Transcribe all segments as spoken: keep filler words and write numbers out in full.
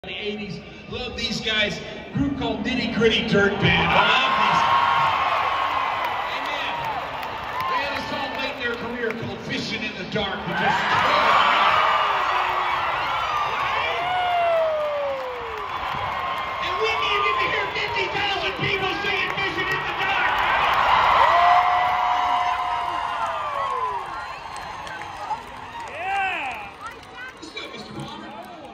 The eighties, love these guys. Group called Nitty Gritty Dirt Band. I love these guys. Amen. They had a song late in their career called Fishing in the Dark because and we needed to hear fifty thousand people singing Fishing in the Dark. Yeah. Let's go, Mister Palmer.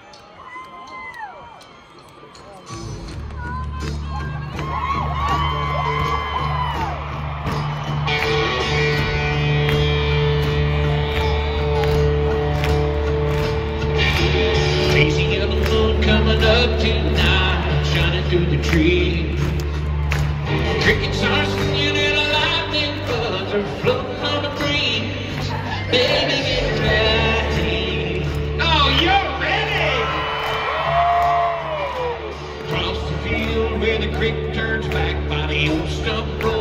Crazy yellow moon coming up tonight, shining through the trees. Crickets are singing and a lightning bugs are floating on the breeze. Baby, get ready. Oh, you're ready! Across the field where the creek turns back by the old stump road.